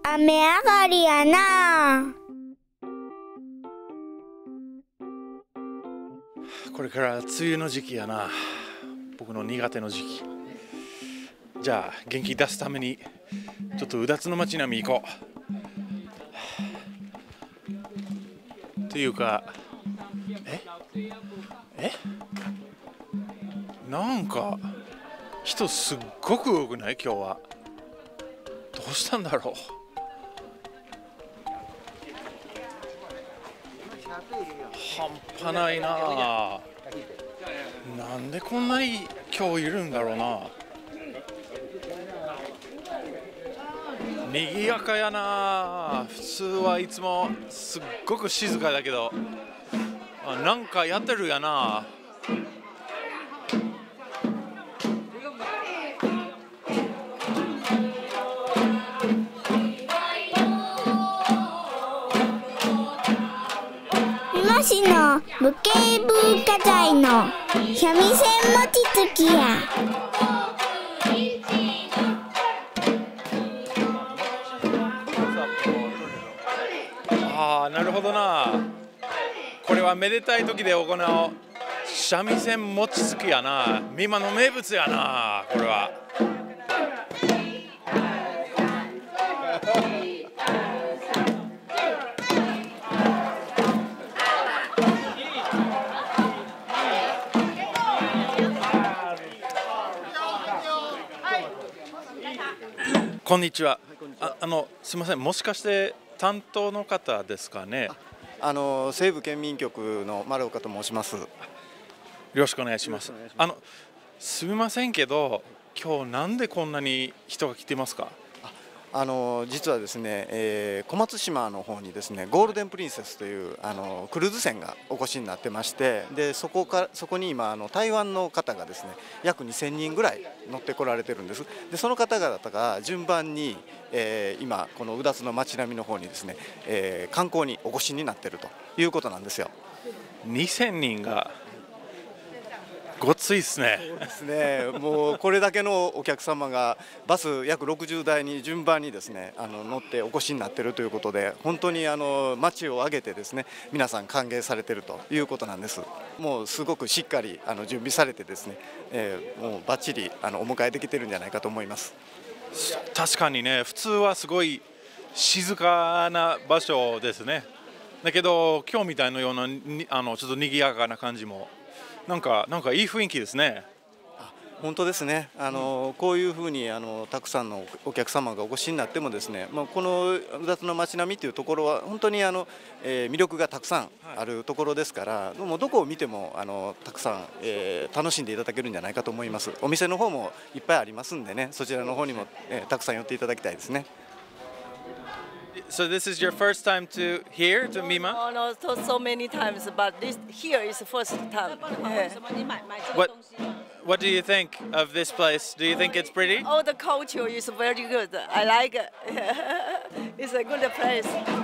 雨上がりやな。 これから梅雨の時期やな。僕の苦手の時期。じゃあ元気出すためにちょっとうだつの街並み行こう。っていうか、なんか人すっごく多くない今日は。どうしたんだろう。半端ないな。なんでこんなに今日いるんだろうな。賑やかやな。普通はいつもすっごく静かだけど、なんかやってるやな。 今市の無形文化財の三味線餅つきや。 ああ、なるほどな。これはめでたい時で行う三味線餅つきやな。美馬の名物やな、これは。こんにちは。すみません、もしかして担当の方ですかね。 西部県民局の丸岡と申します。よろしくお願いします。すみませんけど、今日なんでこんなに人が来てますか。 実はですね、小松島の方にですね、ゴールデンプリンセスというクルーズ船がお越しになってまして、でそこに今台湾の方がですね、約2000人ぐらい乗ってこられてるんです。でその方々が順番に、今このうだつの街並みの方にですね、観光にお越しになっているということなんですよ。 2000人がごっついですね。 そうですね。もうこれだけのお客様がバス約60台に順番にですね乗ってお越しになっているということで、本当に街を挙げてですね皆さん歓迎されているということなんです。もうすごくしっかり準備されてですね、もうバッチリお迎えできているんじゃないかと思います。 確かにね、普通はすごい静かな場所ですね。だけど今日みたいなようなちょっと賑やかな感じもなんかいい雰囲気ですね。 本当ですね。こういうふうにたくさんのお客様がお越しになってもですね、このうだつの街並みというところは本当に魅力がたくさんあるところですから、もうどこを見てもたくさん、楽しんでいただけるんじゃないかと思います。お店の方もいっぱいありますんでね、そちらの方にも、たくさん寄っていただきたいですね。 So this is your first time to here to Mima? Oh no, so many times, but this here is the first time. What do you think of this place? Do you think it's pretty? Oh, the culture is very good. I like it. It's a good place.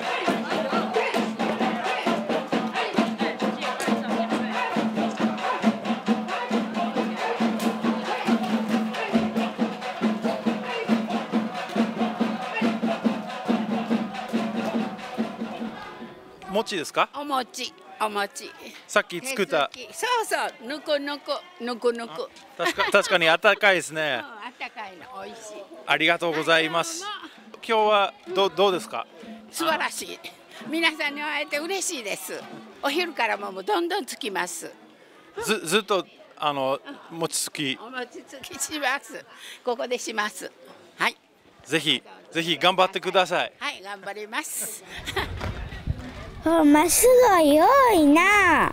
餅ですか？ お餅。 さっき作った。 そうそう、ぬくぬく。 確かに暖かいですね。 暖かいの、美味しい。 ありがとうございます。今日はどうですか？ 素晴らしい。皆さんに会えて嬉しいです。お昼からもどんどんつきます。 ずっと餅つき。 お餅つきします。ここでします。はい。 ぜひ頑張ってください。 はい、頑張ります。 すごい多いな。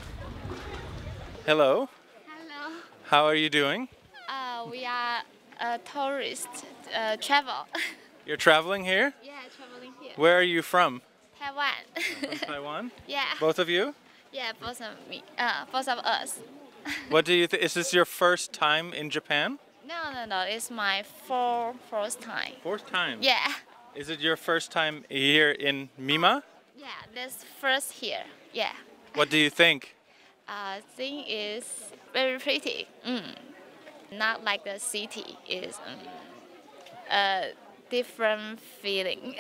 Hello. Hello. How are you doing? We are tourists, travel. You're traveling here? Yeah, traveling here. Where are you from? Taiwan. From Taiwan? Yeah. Both of you? Yeah, both of me. Both of us. What do you think? Is this your first time in Japan? No. It's my fourth time. Fourth time? Yeah. Is it your first time here in Mima? Yeah, that's first here. Yeah. What do you think? Thing is very pretty. Not like the city is different feeling.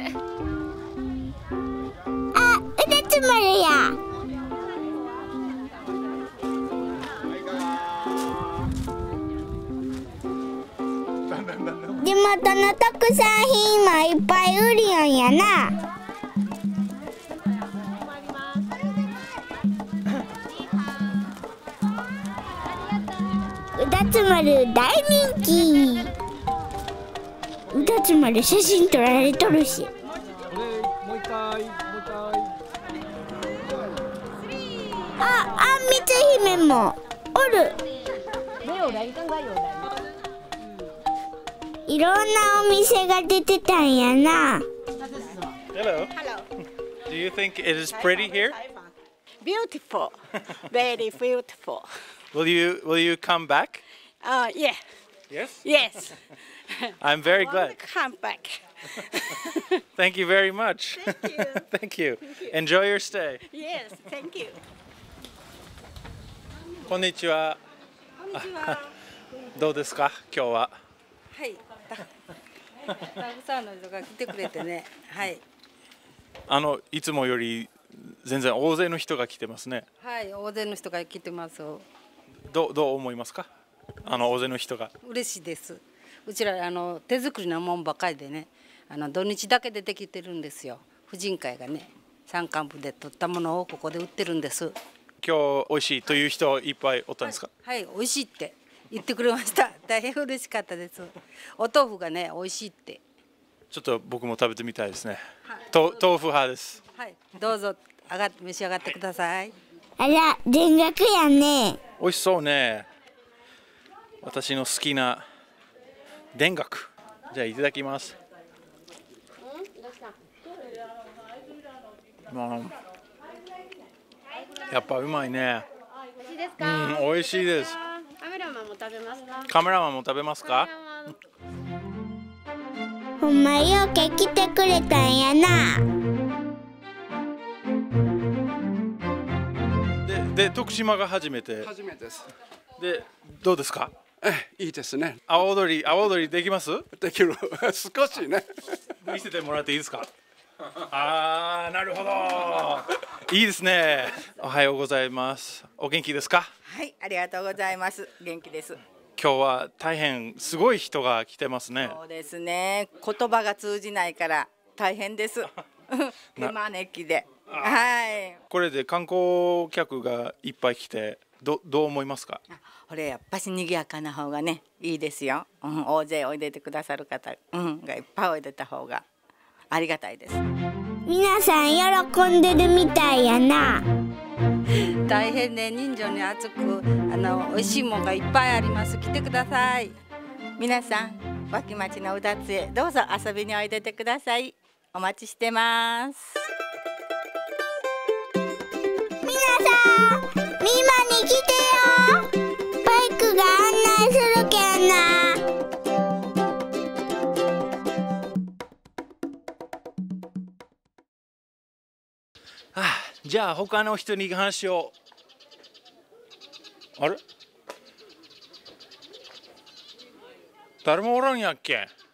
あ、うだつ丸や。地元の特産品もいっぱい売りよんやな。うだつ丸大人気。うだつ丸写真撮られとるし。あんみつ姫もおる。いろんなお店が出てたんやな。 Hello. Do you think it is pretty here? Beautiful, very beautiful. Will you come back? Yeah, Yes. yes. I'm very glad. Come back. Thank you very much. Thank you. Thank you. Enjoy your stay. Yes, thank you. こんにちは。どうですか今日は。 はい。たくさんの人が来てくれてね。はい。 いつもより全然大勢の人が来てますね。 はい、大勢の人が来てます。 どう思いますか？大勢の人が。 嬉しいです。うちら手作りのもんばかりでね、土日だけでできてるんですよ。婦人会がね、山間部で取ったものをここで売ってるんです。 今日美味しいという人いっぱいおったんですか？ はい、美味しいって言ってくれました。大変嬉しかったです。お豆腐がね、美味しいって。 ちょっと僕も食べてみたいですね。豆腐派です。 はい、どうぞ召し上がってください。 あら、田楽やね。 美味しそうね。私の好きな田楽。じゃあいただきます。やっぱうまいね。美味しいです。 カメラマンも食べますか？ カメラマンも食べますか？ ほんまようけ来てくれたんやな。 で徳島が初めて。 初めてです。 でどうですか？ いいですね。 阿波踊りできます？ できる。少しね。 見せてもらっていいですか？なるほど。いいですね。おはようございます。お元気ですか？ はい、ありがとうございます。元気です。 今日は大変すごい人が来てますね。 そうですね。言葉が通じないから大変です。手招きで。はい。 これで観光客がいっぱい来てどう思いますか？ これやっぱし賑やかな方がねいいですよ。大勢おいでてくださる方、がいっぱいおいでた方がありがたいです。 皆さん喜んでるみたいやな。 大変ね、人情に厚く美味しいもんがいっぱいあります。来てください。 皆さん脇町のうだつへどうぞ遊びにおいでてください。お待ちしてます。 皆さん見まに来てよ。バイクが案内するけんな。 じゃあ他の人に話を。あれ？誰もおらんやっけ？